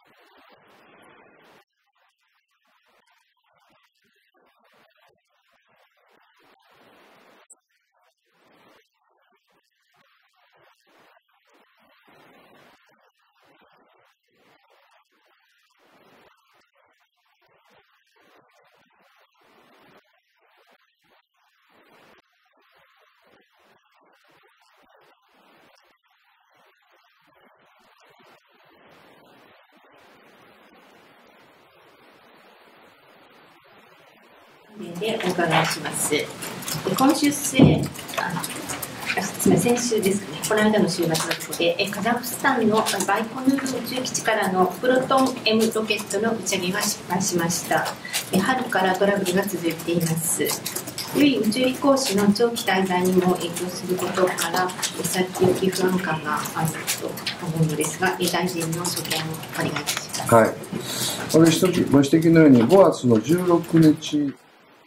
でお伺いします。今週末、先週ですかね、この間の週末のところで、カザフスタンのバイコヌール宇宙基地からのプロトン M ロケットの打ち上げが失敗しました。春からトラブルが続いています。良い宇宙飛行士の長期滞在にも影響することから、先行き不安感があると思うのですが、大臣の所見をお願いします。 はい。ご指摘のように、5月の16日、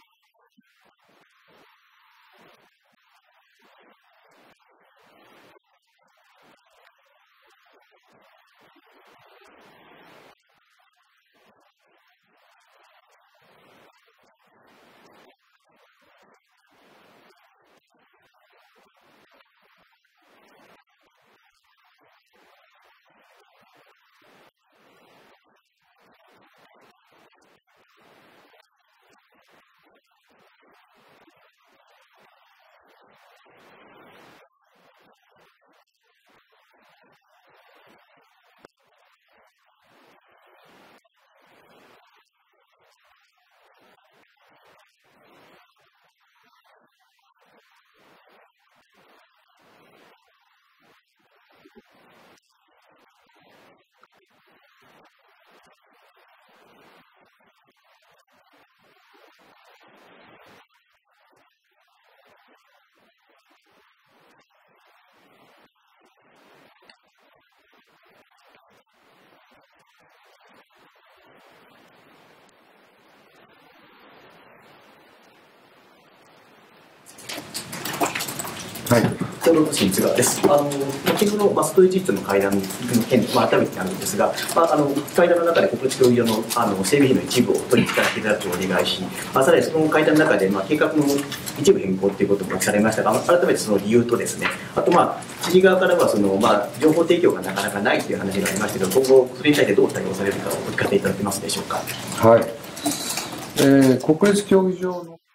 はい、共同通信津川です。昨日のストレッチ室の会談の件、改めてあるんですが、会談の中で国立競技場の整備費の一部を取り使っていただくお願いし、さらにその会談の中で、計画の一部変更ということもされましたが、改めてその理由とですね、あと知事側からは情報提供がなかなかないという話がありましたけど、今後それに対してどう対応されるかをお聞かせいただけますでしょうか。 はい。国立競技場の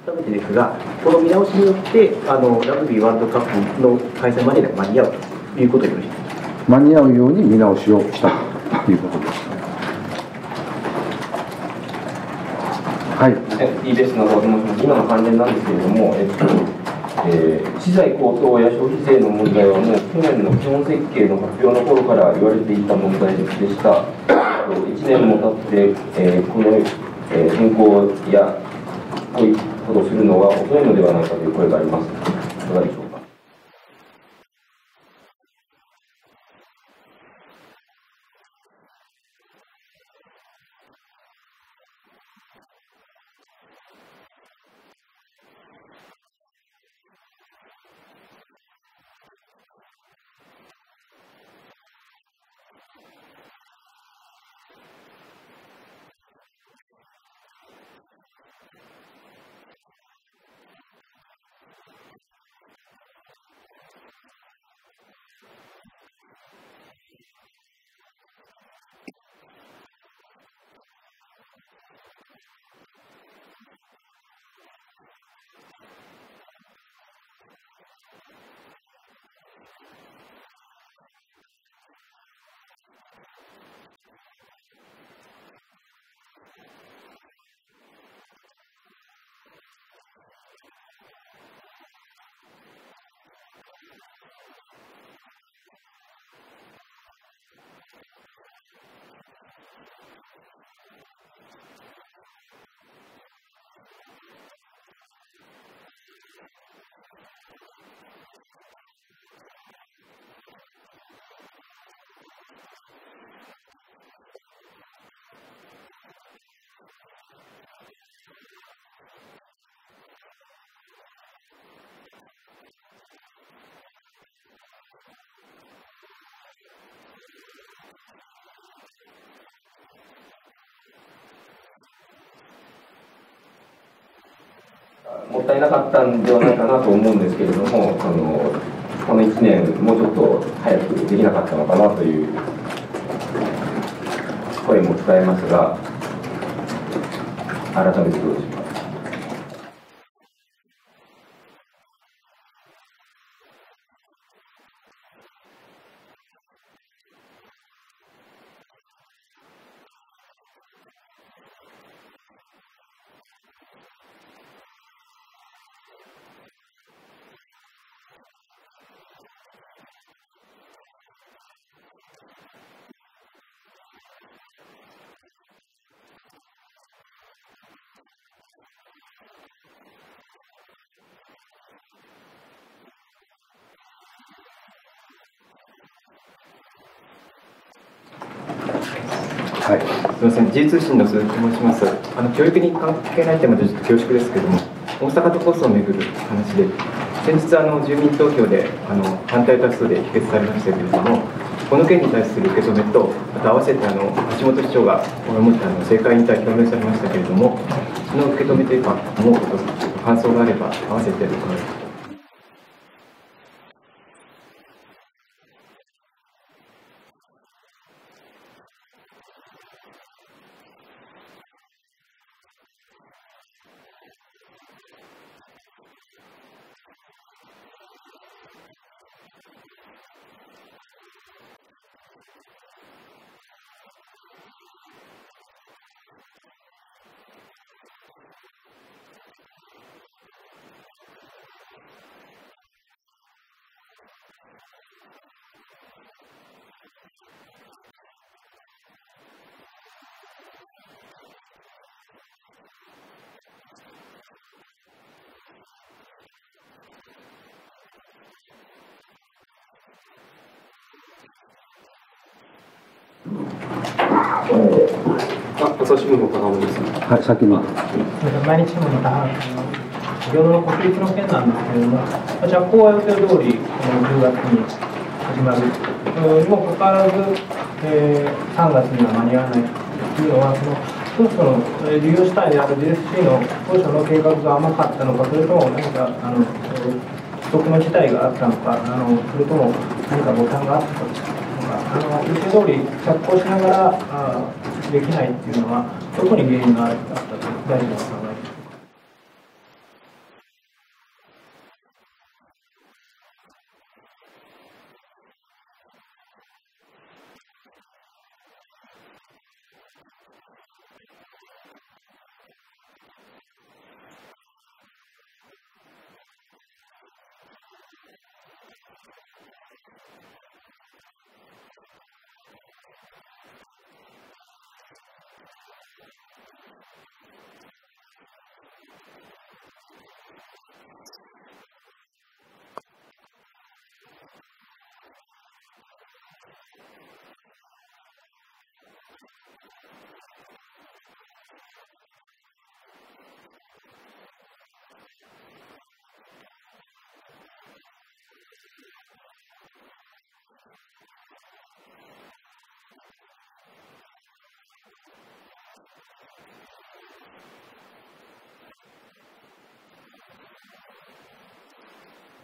改めてですが、この見直しによってラグビーワールドカップの開催までに間に合うということでよろしいですか。 間に合うように見直しをしたということです。はい。 EBS の小島さん、今の関連なんですけれども、資材高騰や消費税の問題はもう去年の基本設計の発表の頃から言われていた問題でした。1年も経って、この、変更やこういうことをするのは遅いのではないかという声があります。いかがでしょうか。もったいなかったんではないかなと思うんですけれども、この1年、もうちょっと早くできなかったのかなという声も伝えますが、改めてどうでしょうか。 はい、すみません、G 通信の鈴木と申します。教育に関係ない点までちょっと恐縮ですけれども、大阪都構想をめぐる話で、先日住民投票で反対多数で否決されましたけれども、この件に対する受け止めと、また合わせて橋本市長が思って政界引退表明されましたけれども、その受け止めというか、思うこと、感想があれば、合わせて伺います。 朝日新聞の高尾です。 はい、先に。 毎日新聞の高尾です。先ほどの国立の件なんですけれども、着工は予定通り10月に始まるにもかかわらず、3月には間に合わないというのは、当初の事業主体である DSC の当初の計画が甘かったのか、それとも何か不測の事態があったのか、それとも何か誤算があったのか。予定通り着工しながらできないっていうのは、どこに原因があったと大臣は考えていますか。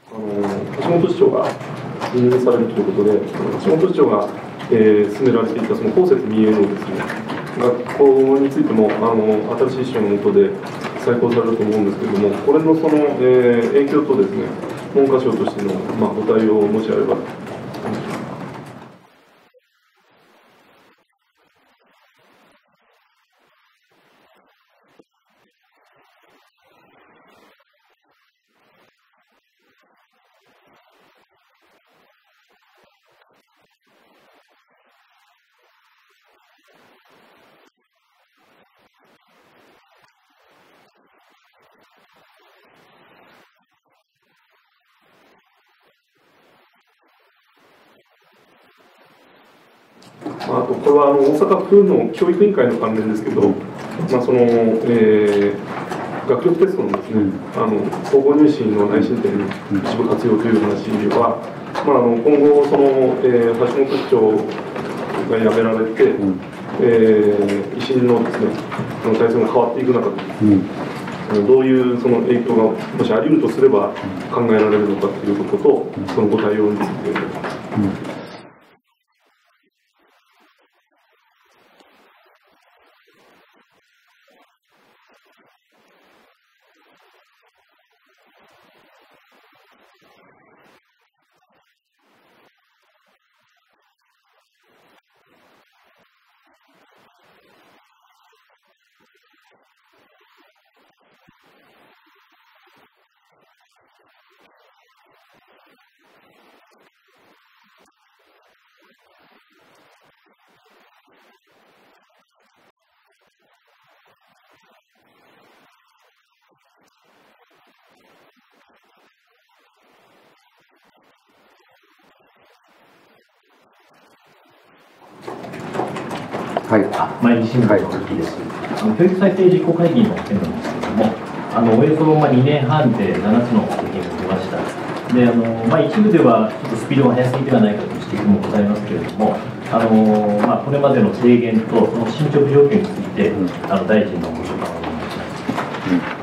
橋本市長が任命されるということで、橋本市長が、進められていたその公設民営のですね、学校についても新しい市長の下で再考されると思うんですけれども、これのその、影響とですね、文科省としての、ご対応をもしあれば。あとこれは大阪府の教育委員会の関連ですけど、その学力テストのですね、総合入試の内申点に一部活用という話は、今後その、橋本市長が辞められて、維新のですね、体制が変わっていく中で、どういうその影響がもしあり得るとすれば考えられるのかということと、そのご対応について。 前西村の時です。教育再生実行会議の件なんですけれども、およそ2年半で7つの意見が出ました。で、一部ではちょっとスピードが速すぎではないかという指摘もございますけれども、これまでの制限とその進捗状況について、大臣のご所感をお願いします。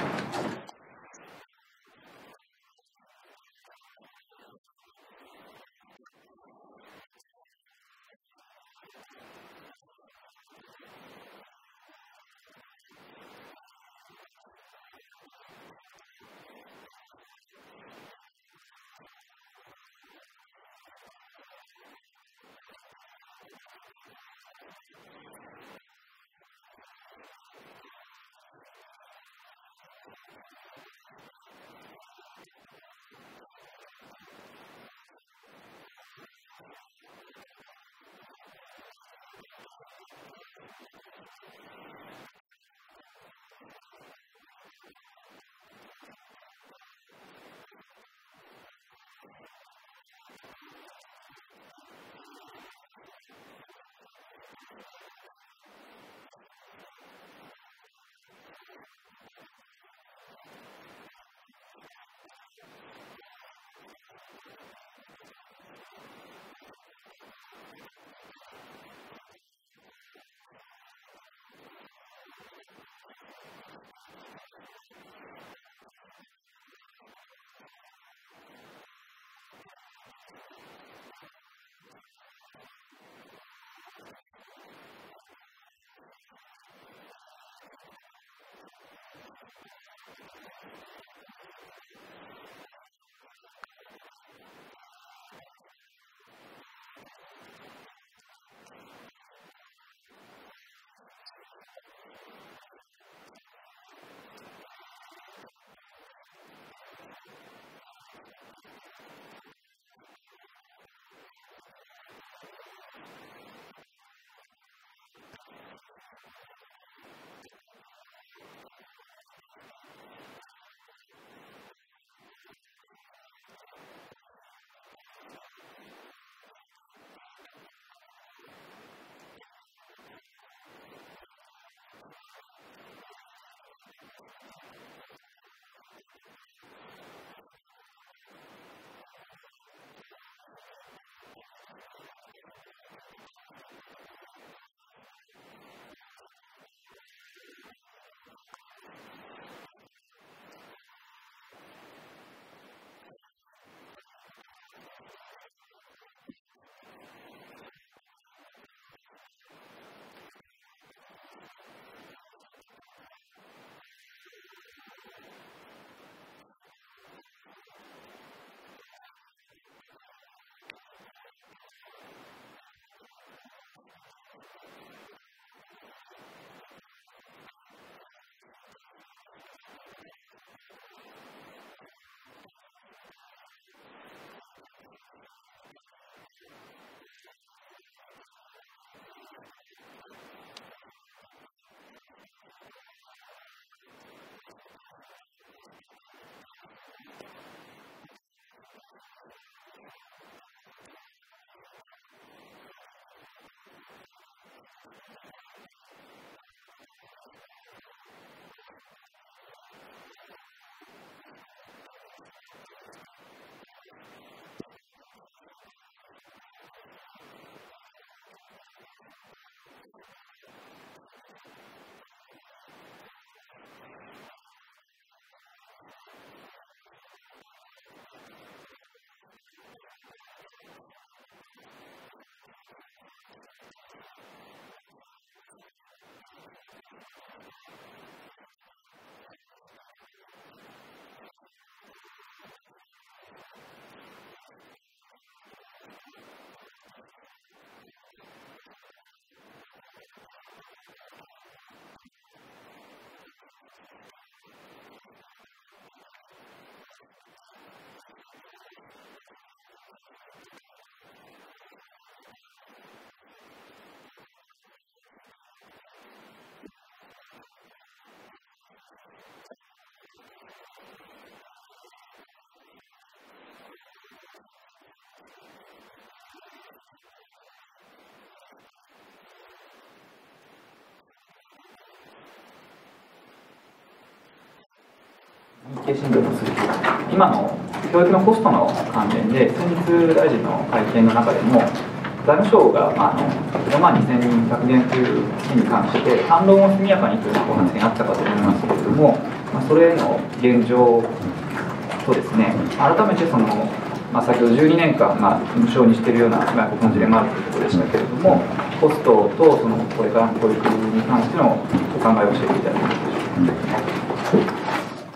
日経新聞の数字、今の教育のコストの関連で、先日大臣の会見の中でも、財務省が4万2000人削減という日に関して、反論を速やかにというご発言あったかと思いますけれども、それへの現状とですね、改めて先ほど12年間、無償にしているような外国の事例もあるということでしたけれども、コストとこれからの教育に関してのお考えを教えていただけますでしょうか。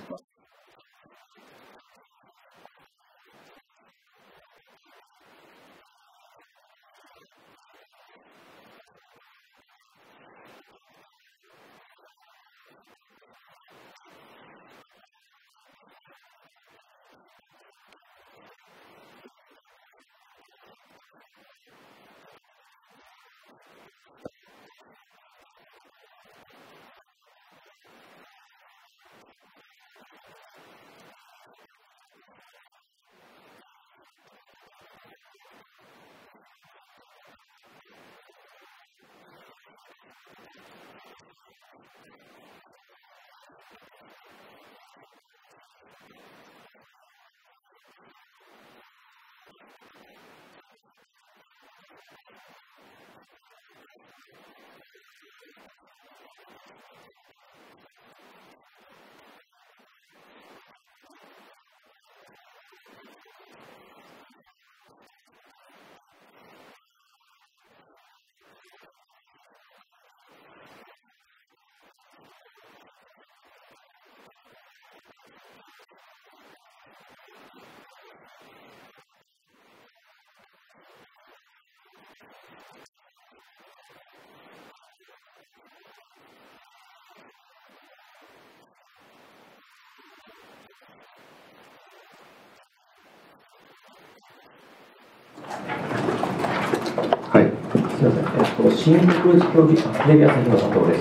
はい。すみません。新国立競技場、テレビ朝日の佐藤です。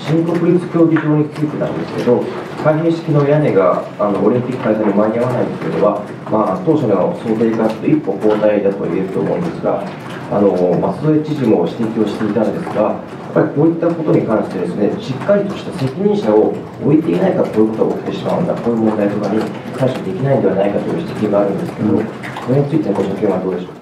新国立競技場についてなんですけど、開閉式の屋根がオリンピック開催に間に合わないというのは、当初の想定から一歩後退だと言えると思うんですが、舛添知事も指摘をしていたんですが、やっぱりこういったことに関してですね、しっかりとした責任者を置いていないからこういうことが起きてしまうんだ、こういう問題とかに対処できないんではないかという指摘があるんですけど、これについてご所見はどうでしょうか。